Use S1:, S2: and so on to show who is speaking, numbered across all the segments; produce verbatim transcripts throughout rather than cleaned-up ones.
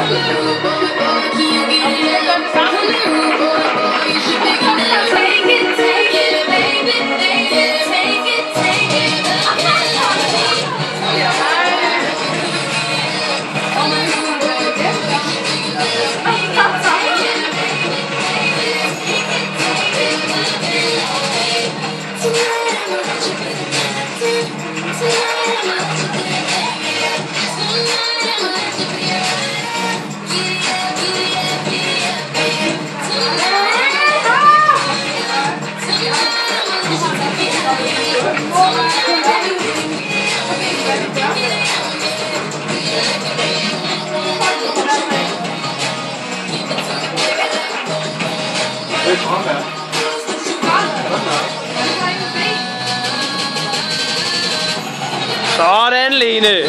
S1: Sådan, Lene.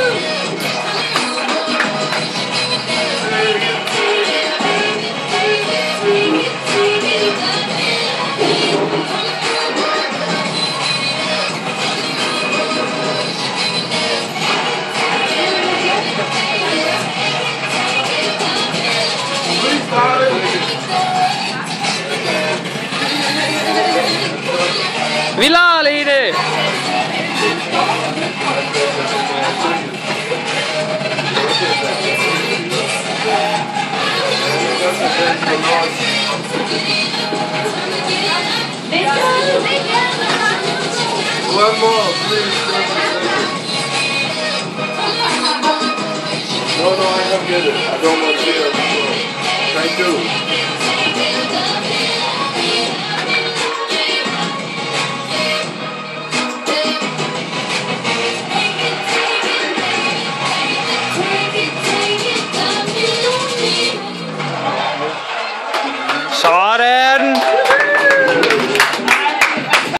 S1: Vildere, Lene.
S2: One more, please. No, no, I come get it. I don't want to see it. Thank you.
S1: Sådan.